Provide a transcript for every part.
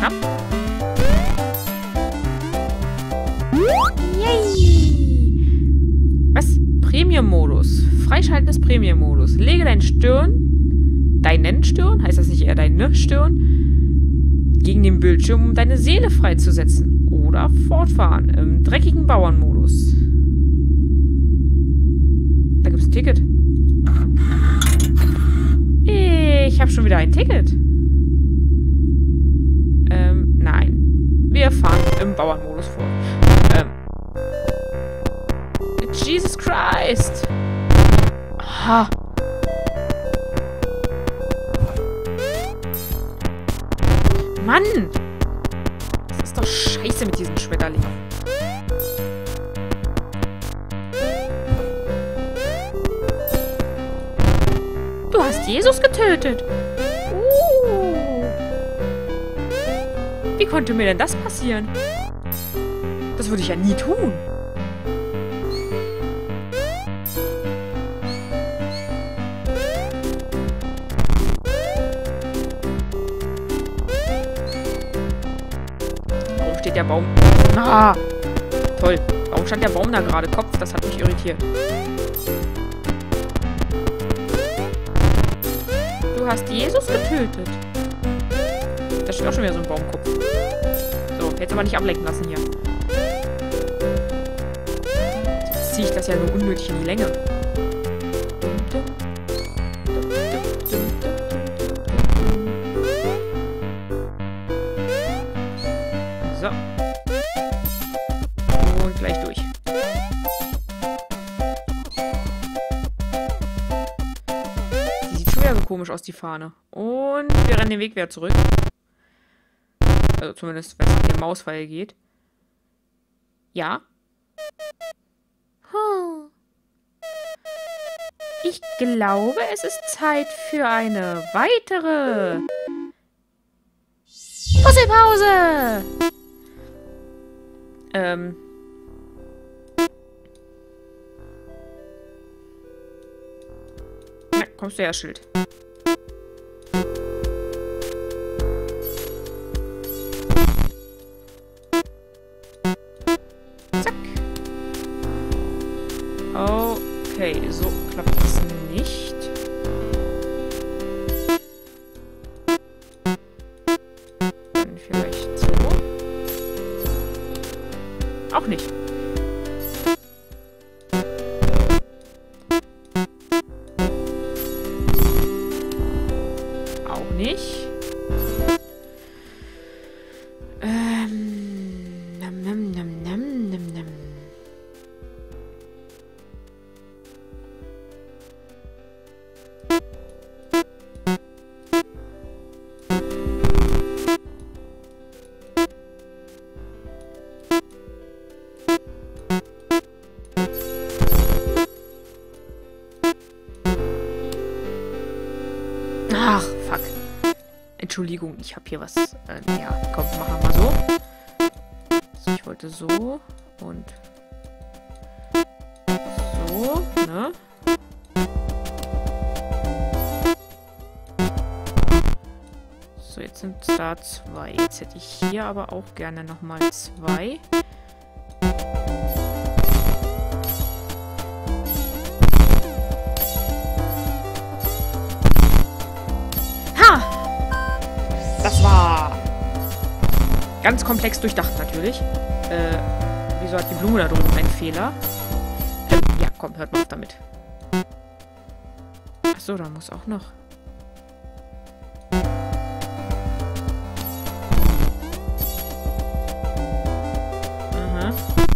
ab. Yay! Was? Premium-Modus. Freischalten des Premium-Modus. Lege deinen Stirn, heißt das nicht eher deine Stirn, gegen den Bildschirm, um deine Seele freizusetzen. Oder fortfahren im dreckigen Bauernmodus. Da gibt es ein Ticket. Ich habe schon wieder ein Ticket. Nein. Wir fahren im Bauernmodus vor. Jesus Christ! Aha. Mann! Das ist doch scheiße mit diesem Schmetterling. Du hast Jesus getötet. Wie konnte mir denn das passieren? Das würde ich ja nie tun. Warum steht der Baum? Ah! Toll. Warum stand der Baum da gerade? Kopf, das hat mich irritiert. Du hast Jesus getötet. Da steht auch schon wieder so ein Baumkopf. So, jetzt aber nicht ablenken lassen hier. Jetzt ziehe ich das ja nur unnötig in die Länge. So. Und gleich durch. Die sieht schon wieder so komisch aus, die Fahne. Und wir rennen den Weg wieder zurück. Also zumindest, wenn es nach dem Mauspfeil geht. Ja. Ich glaube, es ist Zeit für eine weitere Puzzlepause. Na, kommst du her, Schild. Okay, so klappt das nicht. Dann vielleicht so. Auch nicht. Auch nicht. Ach, fuck. Entschuldigung, ich habe hier was... ja, komm, machen wir mal so. So, ich wollte so und so, ne? So, jetzt sind es da 2. Jetzt hätte ich hier aber auch gerne nochmal 2. Das war ganz komplex durchdacht natürlich. Wieso hat die Blume da drüben einen Fehler? Ja, komm, hört mal auf damit. Achso, da muss auch noch. Aha.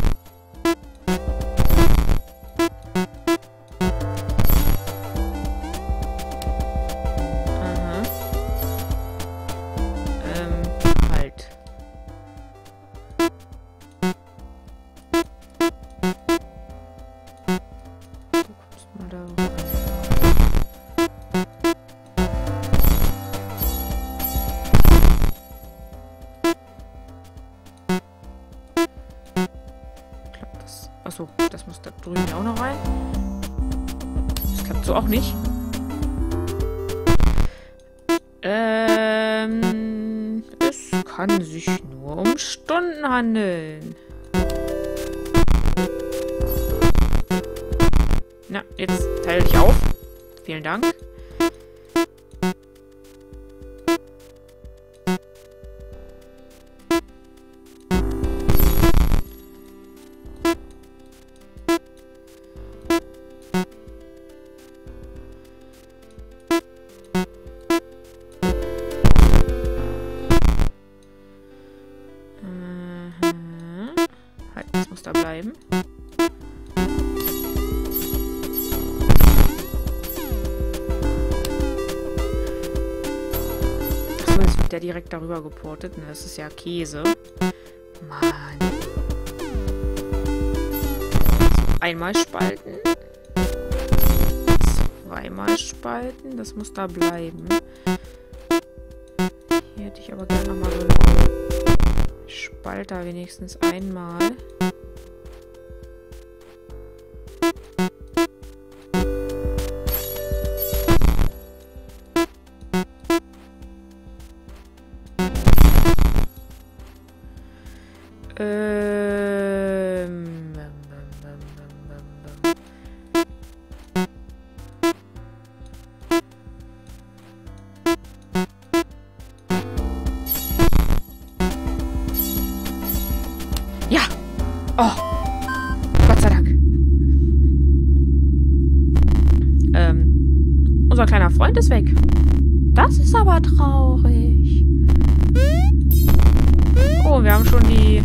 Achso, das muss da drüben auch noch rein. Das klappt so auch nicht. Es kann sich nur um Stunden handeln. Na, jetzt teile ich auf. Vielen Dank. Halt, das muss da bleiben. Achso, jetzt wird der direkt darüber geportet. Ne, das ist ja Käse. Mann. So, einmal spalten. Zweimal spalten. Das muss da bleiben. Hier hätte ich aber gerne nochmal so einen Spalter wenigstens einmal. Ja! Oh! Gott sei Dank. Unser kleiner Freund ist weg. Das ist aber traurig. Oh, wir haben schon die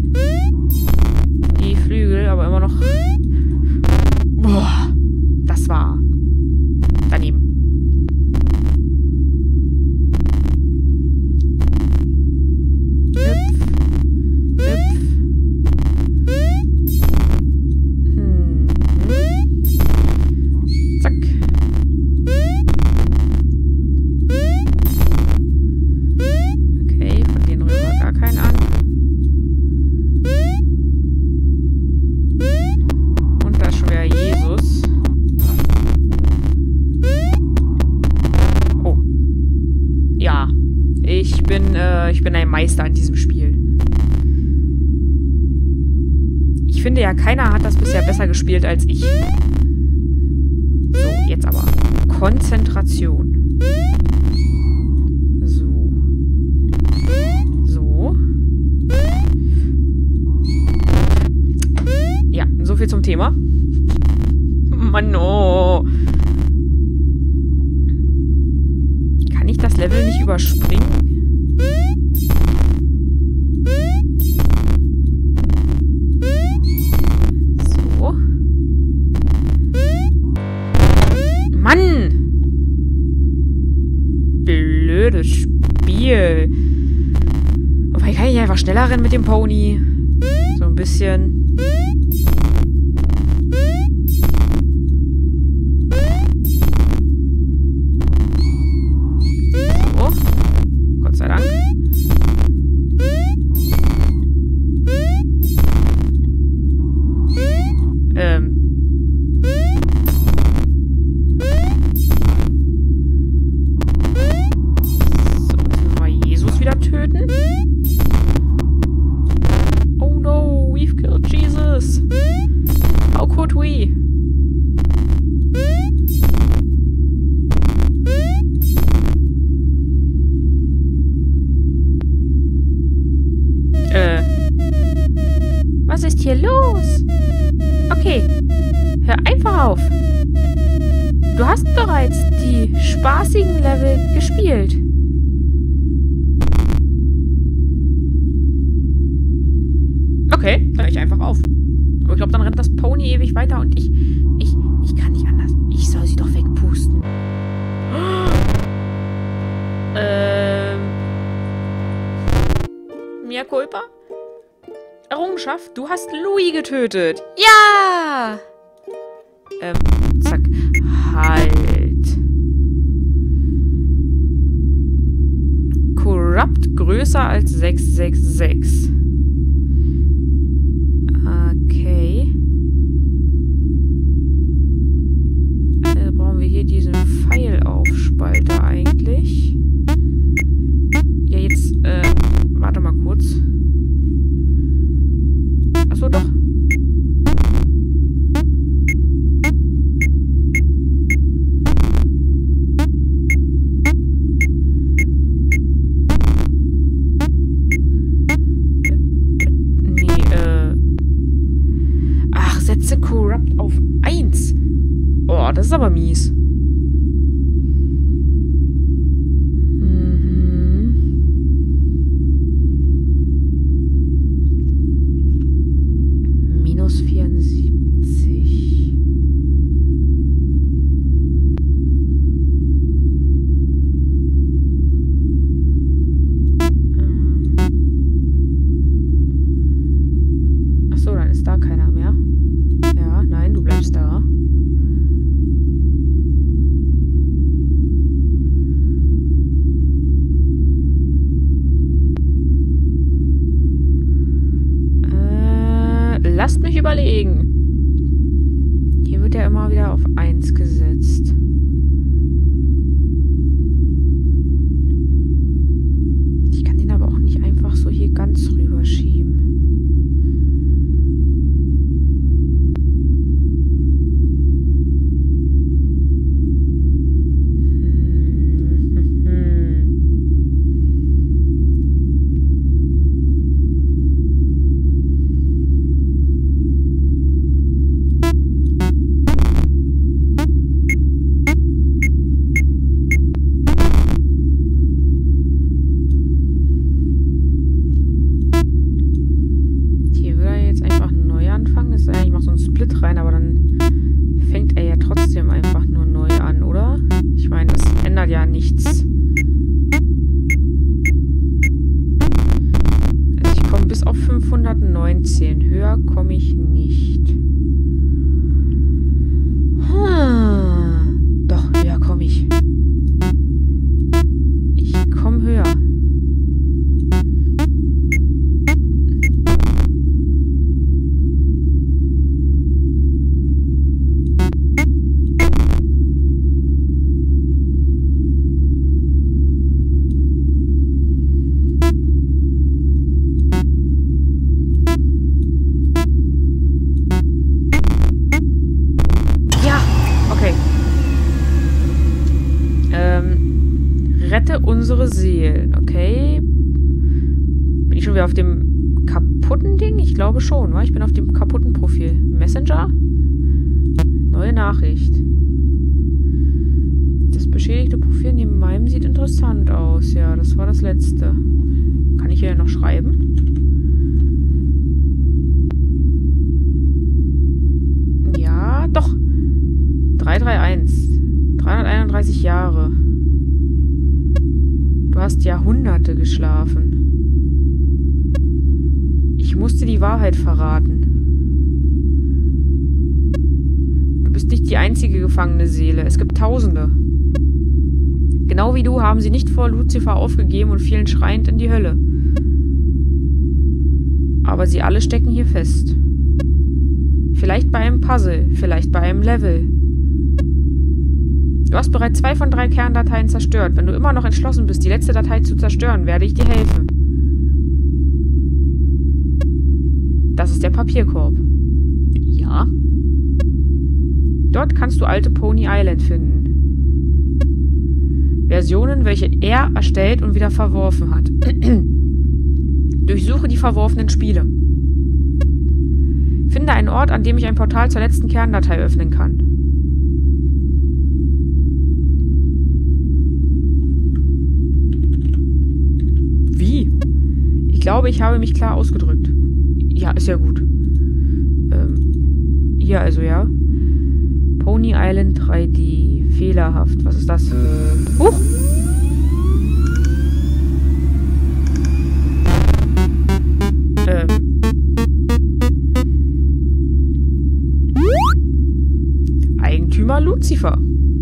Flügel, aber immer noch... Boah, das war daneben. Hüpf, hüpf. Zack. Okay, von denen rühren wir gar keinen an. Und da ist schon wieder Jesus. Oh. Ja. Ich bin ein Meister in diesem Spiel. Ich finde ja, keiner hat das bisher besser gespielt als ich. So, jetzt aber. Konzentration. So. So. Ja, so viel zum Thema. Mann, oh. Kann ich das Level nicht überspringen? So. Mann! Blödes Spiel. Wobei, kann ich einfach schneller rennen mit dem Pony? So ein bisschen. So. Gott sei Dank. Töten. Oh no, we've killed Jesus. How could we? Was ist hier los? Okay, hör einfach auf. Du hast bereits die spaßigen Level gespielt. Okay, dann höre ich einfach auf. Aber ich glaube, dann rennt das Pony ewig weiter und ich kann nicht anders. Ich soll sie doch wegpusten. Mea culpa? Errungenschaft, du hast Louis getötet. Ja! Zack. Halt. Corrupt größer als 666. Okay. Also brauchen wir hier diesen Pfeilaufspalter eigentlich. Ja, jetzt, warte. überlegen. Hier wird ja immer wieder auf 1 gesetzt. Ich kann den aber auch nicht einfach so hier ganz rüberschieben. Split rein, aber dann fängt er ja trotzdem einfach nur neu an, oder? Ich meine, das ändert ja nichts. Also ich komme bis auf 519. Höher komme ich nicht. Doch, höher komme ich. Ich komme höher. Rette unsere Seelen, okay. Bin ich schon wieder auf dem kaputten Ding? Ich glaube schon, wa? Ich bin auf dem kaputten Profil. Messenger? Neue Nachricht. Das beschädigte Profil neben meinem sieht interessant aus. Ja, das war das letzte. Kann ich hier noch schreiben? Ja, doch. 331. 331 Jahre. Du hast Jahrhunderte geschlafen. Ich musste die Wahrheit verraten. Du bist nicht die einzige gefangene Seele. Es gibt Tausende. Genau wie du haben sie nicht vor Luzifer aufgegeben und fielen schreiend in die Hölle. Aber sie alle stecken hier fest. Vielleicht bei einem Puzzle, vielleicht bei einem Level. Du hast bereits 2 von 3 Kerndateien zerstört. Wenn du immer noch entschlossen bist, die letzte Datei zu zerstören, werde ich dir helfen. Das ist der Papierkorb. Ja. Dort kannst du alte Pony Island finden. Versionen, welche er erstellt und wieder verworfen hat. Durchsuche die verworfenen Spiele. Finde einen Ort, an dem ich ein Portal zur letzten Kerndatei öffnen kann. Wie? Ich glaube, ich habe mich klar ausgedrückt. Ja, ist ja gut. Hier also, ja. Pony Island 3D. Fehlerhaft. Was ist das? Huch! Eigentümer Luzifer.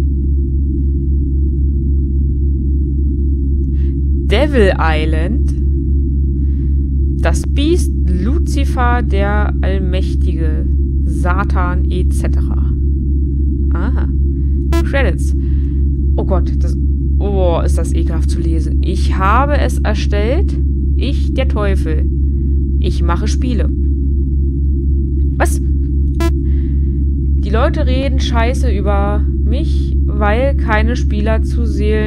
Devil Island. Das Biest Luzifer, der Allmächtige. Satan etc. Aha. Credits. Oh Gott, ist das ekelhaft zu lesen. Ich habe es erstellt. Ich, der Teufel. Ich mache Spiele. Was? Die Leute reden Scheiße über mich, weil keine Spieler zu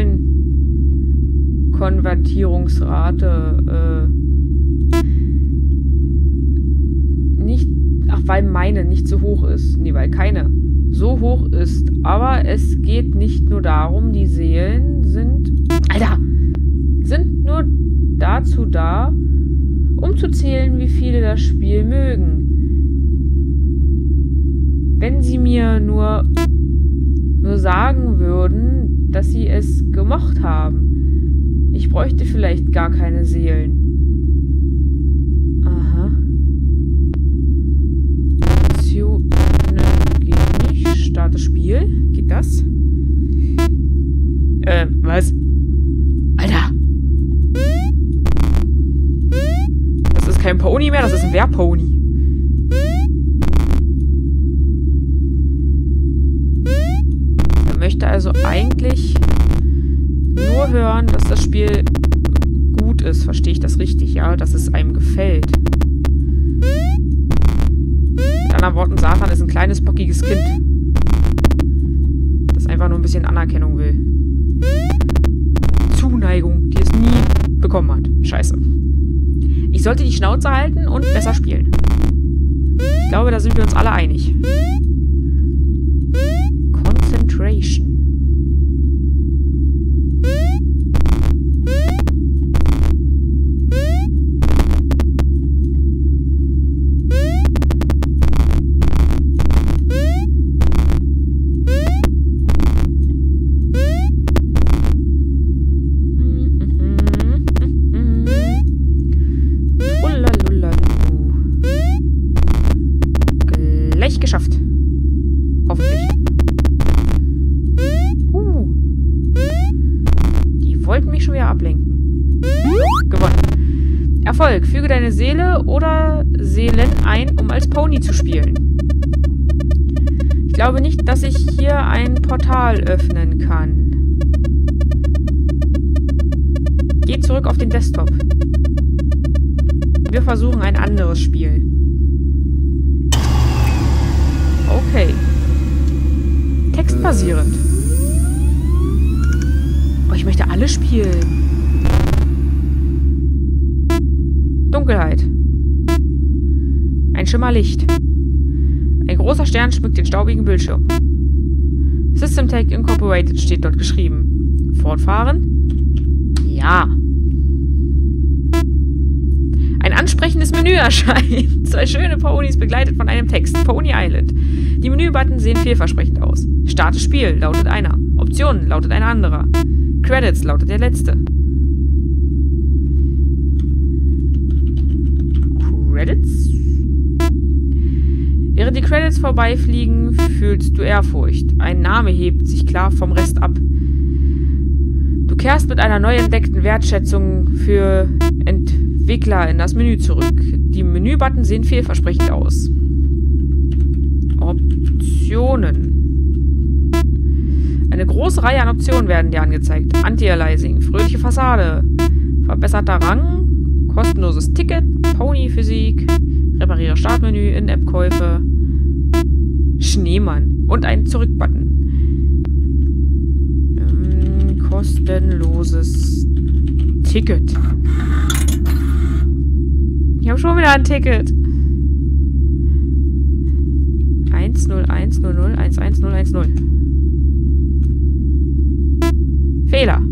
Seelenkonvertierungsrate weil meine nicht so hoch ist. Nee, weil keine so hoch ist. Aber es geht nicht nur darum, die Seelen sind nur dazu da, um zu zählen, wie viele das Spiel mögen. Wenn sie mir nur sagen würden, dass sie es gemocht haben. Ich bräuchte vielleicht gar keine Seelen. Aha. Geht nicht. Starte Spiel. Geht das? Was? Alter! Das ist kein Pony mehr, das ist ein Wehrpony. also eigentlich nur hören, dass das Spiel gut ist. Verstehe ich das richtig, ja? Dass es einem gefällt. Mit anderen Worten, Satan ist ein kleines, bockiges Kind. Das einfach nur ein bisschen Anerkennung will. Zuneigung, die es nie bekommen hat. Scheiße. Ich sollte die Schnauze halten und besser spielen. Ich glaube, da sind wir uns alle einig. Concentration. Geschafft. Hoffentlich. Die wollten mich schon wieder ablenken. Gewonnen. Erfolg. Füge deine Seele oder Seelen ein, um als Pony zu spielen. Ich glaube nicht, dass ich hier ein Portal öffnen kann. Geh zurück auf den Desktop. Wir versuchen ein anderes Spiel. Okay. Textbasierend. Oh, ich möchte alle spielen. Dunkelheit. Ein Schimmer Licht. Ein großer Stern schmückt den staubigen Bildschirm. Systemtech Incorporated steht dort geschrieben. Fortfahren? Ja. Ein ansprechendes Menü erscheint. 2 schöne Ponys begleitet von einem Text. Pony Island. Die Menübutton sehen vielversprechend aus. Starte Spiel lautet einer. Optionen lautet ein anderer. Credits lautet der letzte. Credits? Während die Credits vorbeifliegen, fühlst du Ehrfurcht. Ein Name hebt sich klar vom Rest ab. Du kehrst mit einer neu entdeckten Wertschätzung für Entwickler in das Menü zurück. Die Menübutton sehen vielversprechend aus. Optionen. Eine große Reihe an Optionen werden dir angezeigt. Anti-Aliasing, fröhliche Fassade, verbesserter Rang, kostenloses Ticket, Pony-Physik, repariere Startmenü, In-App-Käufe, Schneemann und ein Zurück-Button. Kostenloses Ticket. Ich habe schon wieder ein Ticket. 10100111010. Fehler.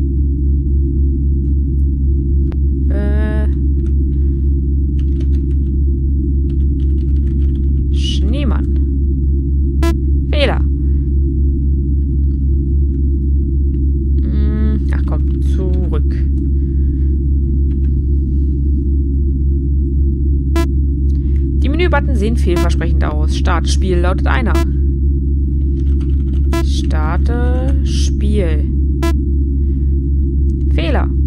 Schneemann. Fehler. Ach komm, zurück. Die Menübutton sehen vielversprechend aus. Start Spiel lautet einer. Starte Spiel. Fehler.